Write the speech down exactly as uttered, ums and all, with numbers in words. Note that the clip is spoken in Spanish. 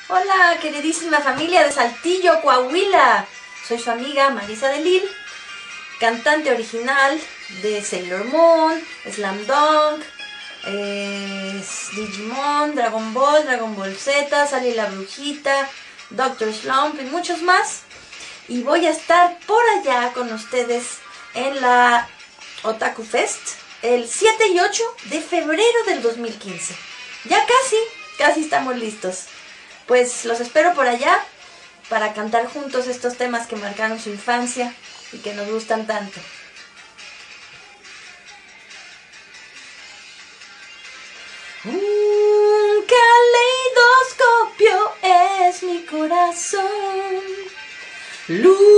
Hola, queridísima familia de Saltillo, Coahuila. Soy su amiga Marisa de Lille, cantante original de Sailor Moon, Slam Dunk, eh, Digimon, Dragon Ball, Dragon Ball Z, Sally la Brujita, Doctor Slump y muchos más. Y voy a estar por allá con ustedes en la Otaku Fest el siete y ocho de febrero del dos mil quince. Ya casi, casi estamos listos. Pues los espero por allá para cantar juntos estos temas que marcaron su infancia y que nos gustan tanto. Un caleidoscopio es mi corazón. Luz